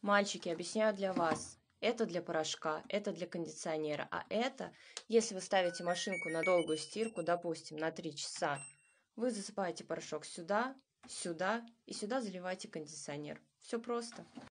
Мальчики, объясняю для вас. Это для порошка, это для кондиционера. А это, если вы ставите машинку на долгую стирку, допустим, на 3 часа, вы засыпаете порошок сюда, сюда и сюда заливаете кондиционер. Все просто.